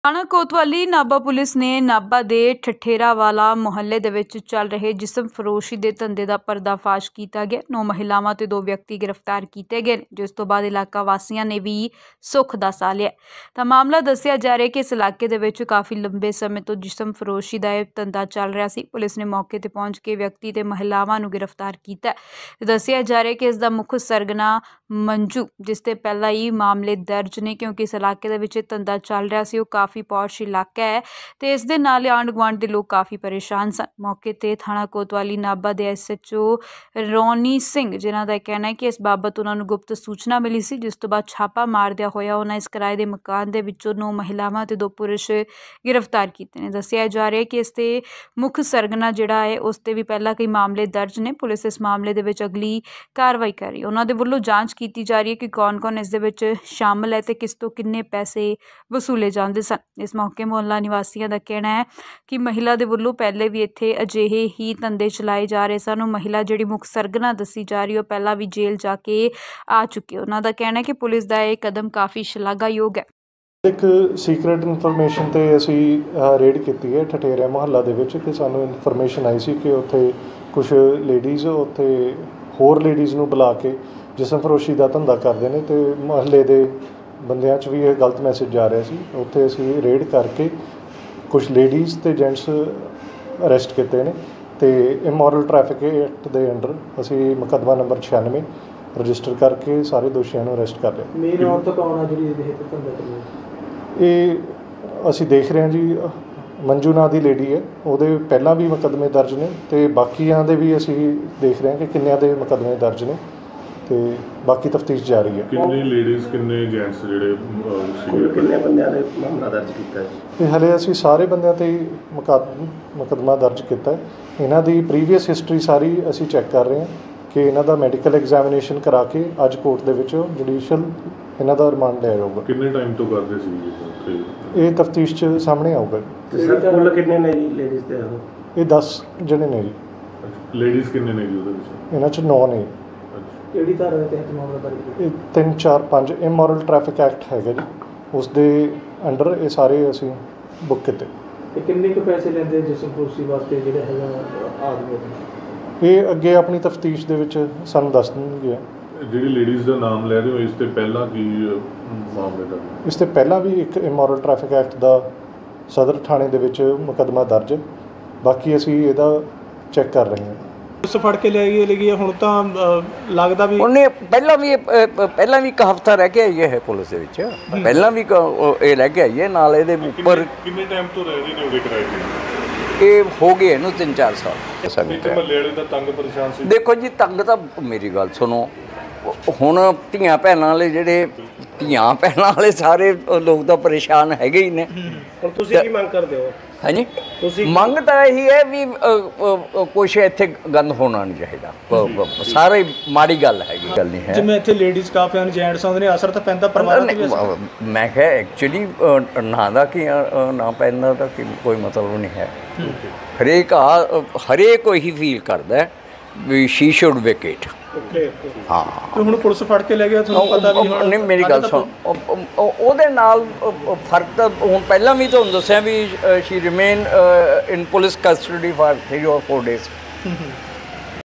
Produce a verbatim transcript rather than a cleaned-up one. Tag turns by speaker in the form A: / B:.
A: थाणा कोतवाली नाभा पुलिस ने नाभा के ठठेरावाला मुहल्ले दे विच चल रहे जिस्म फरोशी के धंधे का पर्दाफाश किया गया। नौ महिलावां ते दो व्यक्ति गिरफ्तार किए गए, जिस तो बाद इलाका वासियों ने भी सुख दा साह लिया। तो मामला दस्सिया जा रहा है कि इस इलाके दे विच काफ़ी लंबे समय तो जिस्म फरोशी का यह धंधा चल रहा सी। पुलिस ने मौके पर पहुंच के व्यक्ति ते महिलावां नूं गिरफ्तार किया। दस्सिया जा रहा है कि इसका मुख सरगना मंजू, जिसते पहला ही मामले दर्ज ने, क्योंकि इस इलाके दे विच धंधा चल रहा सी। काफ़ी पौश इलाका है तो इस दे नाल आंढ गुआंढ के लोग काफ़ी परेशान सन। मौके ते थाणा कोतवाली नाभा के S H O Ronny Singh, जिन्हों का कहना है कि इस बाबत उन्होंने गुप्त सूचना मिली सी, जिस तो बाद छापा मारदिया होया उन्होंने इस किराए के मकान के विचों नौ महिलावां ते दो पुरुष गिरफ्तार किए हैं। दस्सिया जा रहा है कि इसते मुख सरगना जिहड़ा है उसते भी पहला कई मामले दर्ज ने। पुलिस इस मामले दे विच अगली कार्रवाई कर रही है। उन्होंने वल्लों जांच की जा रही है कि कौन कौन इस दे विच शामिल है तो किस तो किन्ने पैसे वसूले जाते सन। इस मौके मुहल्ला निवासियों का कहना है कि महिला दे वल्लों पहले भी इत्थे अजिहे ही धंधे चलाए जा रहे सन। महिला जिहड़ी मुख सरगना दसी जा रही है पहला भी जेल जाके आ चुकी है। उन्हों का कहना है कि पुलिस का यह कदम काफ़ी शलाघायोग है।
B: एक सीक्रेट इनफॉर्मेशन ते असी रेड की है ठठेरा मुहल्ला दे विच कि सानू इनफॉर्मेशन आई सी कि उत्थे कुछ लेडीज़ उत्थे होर लेडीज़ नूं बुला के जिस्म फरोशी का धंधा करते हैं तो मुहल्ले के बंदियां च भी यह गलत मैसेज जा रहा सी। उत्थे असी रेड करके कुछ लेडीज़ ते जेंट्स अरेस्ट किए हैं तो इमोरल ट्रैफिक एक्ट के अंडर असी मुकदमा नंबर छियानवे रजिस्टर करके सारे दोषियों को अरेस्ट कर रहे हैं। ये असी देख रहे हैं जी, मंजू नां दी लेडी है, ਉਹਦੇ ਪਹਿਲਾਂ भी मुकदमे दर्ज ने तो बाकियां दे भी असी देख रहे हैं कि किन्नियां दे मुकदमे दर्ज ने तो बाकी तफ्तीश जारी है।
C: किन्ने लेडीज़ किन्ने जेंट्स जिहड़े
D: किन्ने बंदियां दे मामला दर्ज कीता है?
B: हले असी सारे बंदियां ते मुकदमा दर्ज किया है। इन्हां दी प्रीवियस हिस्टरी सारी असी चैक कर रहे हैं कि इन्हां दा मैडिकल एग्जामिनेशन करा के अज कोर्ट दे विच जुडिशियल इन्हां दा रिमांड लिया जाऊगा।
C: किन्ने टाइम तो करदे सी
B: ये तफ्तीश च सामने आऊगा।
D: सर कुल किन्ने ने जी लेडीज़ ते?
B: ये दस जने ने जी।
C: लेडीज़ किन्ने ने जी उहदे विच?
B: इन्हां च नौ ने।
D: ਕਿਹੜੀ ਧਾਰਾ ਦੇ ਤਹਿਤ ਮਾਮਲਾ ਦਰਜ?
B: ਇਹ ਤਿੰਨ ਚਾਰ ਪੰਜ ਇਮੋਰਲ ਟ੍ਰੈਫਿਕ ਐਕਟ ਹੈਗਾ ਜੀ, ਉਸ ਦੇ ਅੰਡਰ ਇਹ ਸਾਰੇ ਅਸੀਂ ਬੁੱਕ ਕੀਤੇ।
D: ਤੇ ਕਿੰਨੇ ਕੁ ਪੈਸੇ ਲੈਂਦੇ ਜਿਸਮ ਫਰੋਸ਼ੀ ਵਾਸਤੇ ਜਿਹੜੇ ਹੈਗਾ ਆਦਮੀ?
B: ਇਹ ਅੱਗੇ ਆਪਣੀ ਤਫਤੀਸ਼ ਦੇ ਵਿੱਚ ਸਾਨੂੰ ਦੱਸ ਦੇਣਗੇ।
C: ਜਿਹੜੀ ਲੇਡੀਜ਼ ਦਾ ਨਾਮ ਲੈ ਰਹੇ ਹੋ ਇਸ ਤੇ ਪਹਿਲਾਂ ਕੀ ਮਾਮਲੇ ਦਾ?
B: ਇਸ ਤੇ ਪਹਿਲਾਂ ਵੀ ਇੱਕ ਇਮੋਰਲ ਟ੍ਰੈਫਿਕ ਐਕਟ ਦਾ ਸਦਰ ਥਾਣੇ ਦੇ ਵਿੱਚ ਮੁਕੱਦਮਾ ਦਰਜ, ਬਾਕੀ ਅਸੀਂ ਇਹਦਾ ਚੈੱਕ ਕਰ ਰਹੇ ਹਾਂ।
E: ਉਸ ਫੜ ਕੇ ਲੈ ਗਏ ਲੈ ਗਏ ਹੁਣ ਤਾਂ ਲੱਗਦਾ ਵੀ
F: ਉਹਨੇ ਪਹਿਲਾਂ ਵੀ ਪਹਿਲਾਂ ਵੀ ਇੱਕ ਹਫ਼ਤਾ ਰਹਿ ਕੇ ਆਈ ਹੈ ਪੁਲਿਸ ਦੇ ਵਿੱਚ, ਪਹਿਲਾਂ ਵੀ ਇਹ ਰਹਿ ਕੇ ਆਈ ਹੈ ਨਾਲ ਇਹਦੇ ਉੱਪਰ।
C: ਕਿੰਨੇ ਟਾਈਮ ਤੋਂ ਰਹਿ ਰਹੀ ਨੇ ਉਹਦੇ ਕਿਰਾਏ
F: ਤੇ? ਇਹ ਹੋ ਗਏ ਇਹਨੂੰ ਤਿੰਨ ਚਾਰ ਸਾਲ।
C: ਸਾਡੇ ਮਹੱਲੇ ਵਾਲੇ ਦਾ ਤੰਗ ਪਰੇਸ਼ਾਨ ਸੀ।
F: ਦੇਖੋ ਜੀ ਤੰਗ ਤਾਂ ਮੇਰੀ ਗੱਲ ਸੁਣੋ, ਹੁਣ ਧੀਆਂ ਭੈਣਾਂ ਵਾਲੇ ਜਿਹੜੇ ਧੀਆਂ ਭੈਣਾਂ ਵਾਲੇ ਸਾਰੇ ਲੋਕ ਤਾਂ ਪਰੇਸ਼ਾਨ ਹੈਗੇ ਹੀ ਨੇ।
D: ਹੁਣ ਤੁਸੀਂ ਕੀ ਮੰਗ ਕਰਦੇ ਹੋ?
F: ਹਾਂਜੀ, ਮੰਗ ਤਾਂ ਇਹੀ ਹੈ ਵੀ ਕੁਛ ਇੱਥੇ ਗੰਦ ਹੋਣਾ ਨਹੀਂ ਚਾਹੀਦਾ। ਸਾਰੇ ਮਾੜੀ ਗੱਲ ਹੈਗੀ, ਗੱਲ ਨਹੀਂ ਹੈ।
E: ਜਿਵੇਂ ਇੱਥੇ ਲੇਡੀਜ਼ ਕਾਫੀ ਹਨ, ਜੈਂਟਸ ਆਉਂਦੇ ਨੇ, ਅਸਰ ਤਾਂ ਪੈਂਦਾ ਪਰਿਵਾਰਾਂ ਤੇ ਵੀ ਅਸਰ?
F: ਮੈਂ ਕਿਹਾ ਐਕਚੁਅਲੀ ਨਾ ਦਾ ਕੀ ਨਾ ਪੈਂਦਾ ਤਾਂ ਕੋਈ ਮਤਲਬ ਨਹੀਂ ਹੈ। ਹਰੇਕ ਆ ਹਰੇਕ ਉਹੀ ਫੀਲ ਕਰਦਾ ਵੀ ਸ਼ੀ ਸ਼ੁੱਡ ਵੇਕੇਟ। ਹਾਂ,
E: ਹੁਣ ਪੁਲਿਸ ਫੜ ਕੇ ਲੈ ਗਿਆ, ਤੁਹਾਨੂੰ ਪਤਾ ਵੀ
F: ਨਹੀਂ। ਮੇਰੀ ਗੱਲ ਸੁਣ, ਉਹਦੇ ਨਾਲ ਫਰਕ ਤਾਂ ਹੁਣ ਪਹਿਲਾਂ ਵੀ ਤੁਹਾਨੂੰ ਦੱਸਿਆ ਵੀ she remain in police custody for three or four days.